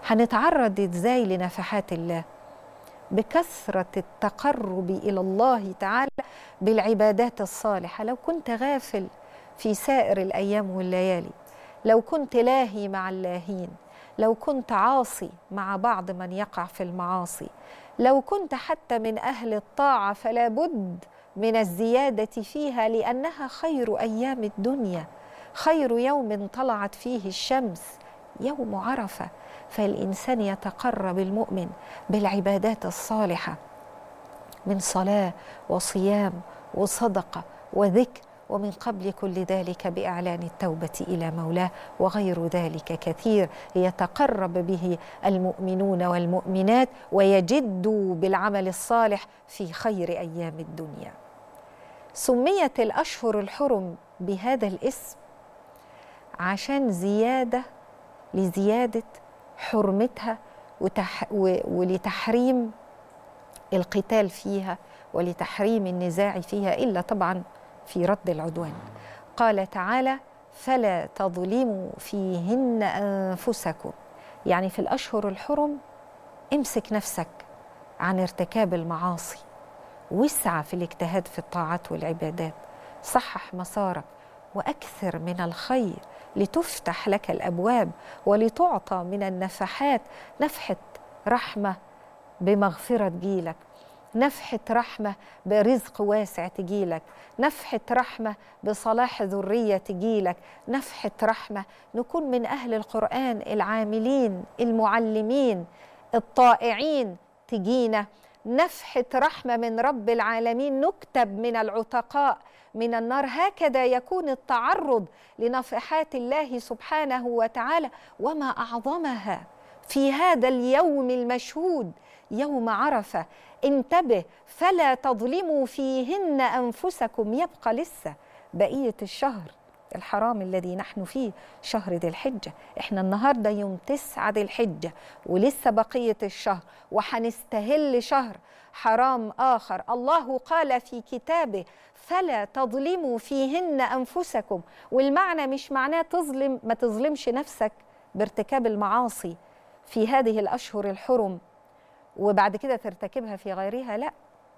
هنتعرض إزاي لنفحات الله؟ بكثرة التقرب إلى الله تعالى بالعبادات الصالحة. لو كنت غافل في سائر الأيام والليالي، لو كنت لاهي مع اللاهين، لو كنت عاصي مع بعض من يقع في المعاصي، لو كنت حتى من أهل الطاعة، فلا بد من الزيادة فيها، لأنها خير أيام الدنيا، خير يوم طلعت فيه الشمس يوم عرفة. فالإنسان يتقرب المؤمن بالعبادات الصالحة من صلاة وصيام وصدقة وذكر، ومن قبل كل ذلك بإعلان التوبة إلى مولاه، وغير ذلك كثير يتقرب به المؤمنون والمؤمنات ويجدوا بالعمل الصالح في خير أيام الدنيا. سميت الأشهر الحرم بهذا الاسم عشان لزيادة حرمتها ولتحريم القتال فيها ولتحريم النزاع فيها، إلا طبعا في رد العدوان. قال تعالى: فلا تظلموا فيهن أنفسكم. يعني في الأشهر الحرم امسك نفسك عن ارتكاب المعاصي، واسعى في الاجتهاد في الطاعات والعبادات، صحح مسارك وأكثر من الخير لتفتح لك الأبواب ولتعطى من النفحات، نفحة رحمة بمغفرة تجيلك، نفحة رحمة برزق واسع تجيلك، نفحة رحمة بصلاح ذرية تجيلك، نفحة رحمة نكون من أهل القرآن العاملين المعلمين الطائعين تجينا، نفحة رحمة من رب العالمين نكتب من العتقاء من النار. هكذا يكون التعرض لنفحات الله سبحانه وتعالى، وما أعظمها في هذا اليوم المشهود يوم عرفة. انتبه، فلا تظلموا فيهن أنفسكم. يبقى لسه بقية الشهر الحرام الذي نحن فيه، شهر ذي الحجة. احنا النهاردة يوم 9 ذي الحجة، ولسه بقية الشهر، وحنستهل شهر حرام آخر. الله قال في كتابه: فلا تظلموا فيهن أنفسكم. والمعنى مش معناه ما تظلمش نفسك بارتكاب المعاصي في هذه الأشهر الحرم وبعد كده ترتكبها في غيرها، لا،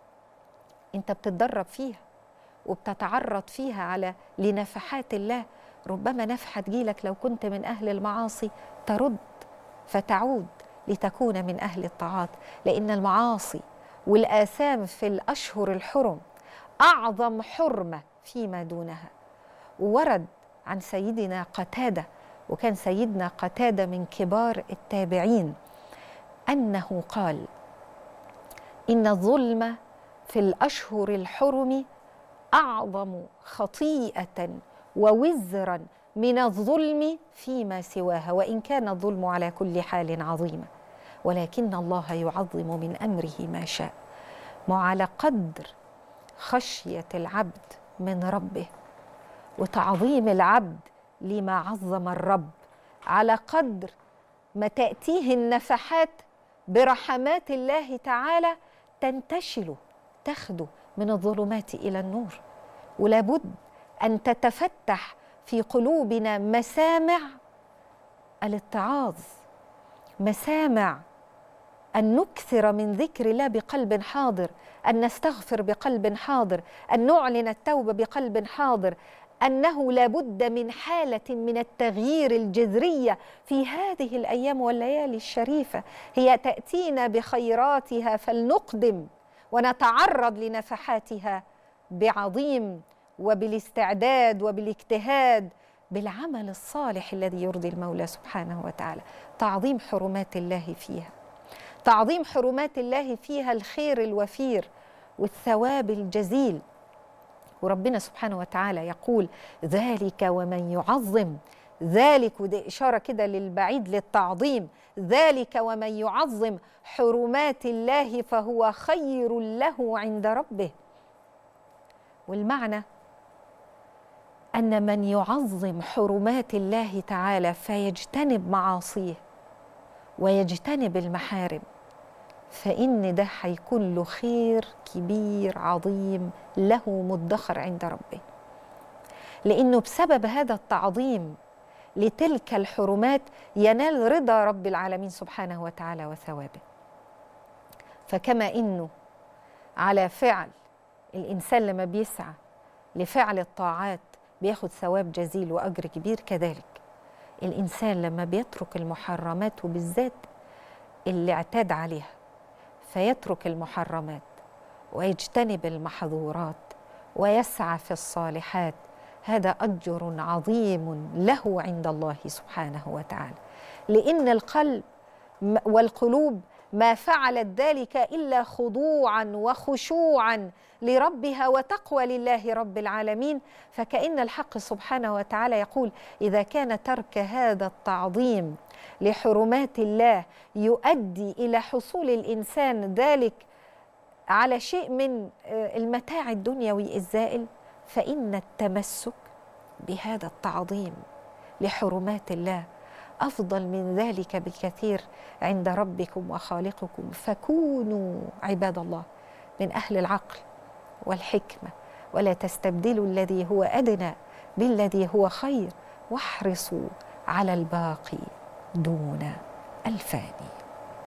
انت بتتدرب فيها وبتتعرض فيها لنفحات الله. ربما نفحة تجيلك لو كنت من أهل المعاصي ترد فتعود لتكون من أهل الطاعات، لأن المعاصي والآثام في الأشهر الحرم أعظم حرمة فيما دونها. وورد عن سيدنا قتادة، وكان سيدنا قتادة من كبار التابعين، أنه قال: إن الظلم في الأشهر الحرم أعظم خطيئة ووزرا من الظلم فيما سواها، وإن كان الظلم على كل حال عظيما، ولكن الله يعظم من أمره ما شاء. وعلى قدر خشية العبد من ربه وتعظيم العبد لما عظم الرب، على قدر ما تأتيه النفحات برحمات الله تعالى تنتشله، تاخده من الظلمات إلى النور. ولا بد أن تتفتح في قلوبنا مسامع الاتعاظ، مسامع أن نكثر من ذكر الله بقلب حاضر، أن نستغفر بقلب حاضر، أن نعلن التوبة بقلب حاضر، أنه لا بد من حالة من التغيير الجذرية في هذه الأيام والليالي الشريفة. هي تأتينا بخيراتها فلنقدم ونتعرض لنفحاتها بعظيم وبالاستعداد وبالاجتهاد بالعمل الصالح الذي يرضي المولى سبحانه وتعالى. تعظيم حرمات الله فيها، تعظيم حرمات الله فيها الخير الوفير والثواب الجزيل. وربنا سبحانه وتعالى يقول: ذلك ومن يعظم، ذلك، وده إشارة كده للبعيد للتعظيم، ذلك ومن يعظم حرمات الله فهو خير له عند ربه. والمعنى أن من يعظم حرمات الله تعالى فيجتنب معاصيه ويجتنب المحارم، فإن ده هيكون له خير كبير عظيم له مدخر عند ربه، لأنه بسبب هذا التعظيم لتلك الحرمات ينال رضا رب العالمين سبحانه وتعالى وثوابه. فكما إنه على فعل الإنسان لما بيسعى لفعل الطاعات بياخد ثواب جزيل وأجر كبير، كذلك الإنسان لما بيترك المحرمات وبالذات اللي اعتاد عليها فيترك المحرمات ويجتنب المحظورات ويسعى في الصالحات، هذا أجر عظيم له عند الله سبحانه وتعالى، لأن القلب والقلوب ما فعلت ذلك إلا خضوعا وخشوعا لربها وتقوى لله رب العالمين. فكأن الحق سبحانه وتعالى يقول إذا كان ترك هذا التعظيم لحرمات الله يؤدي إلى حصول الإنسان ذلك على شيء من المتاع الدنيوي الزائل، فإن التمسك بهذا التعظيم لحرمات الله أفضل من ذلك بكثير عند ربكم وخالقكم. فكونوا عباد الله من أهل العقل والحكمة، ولا تستبدلوا الذي هو أدنى بالذي هو خير، واحرصوا على الباقي دون الفاني.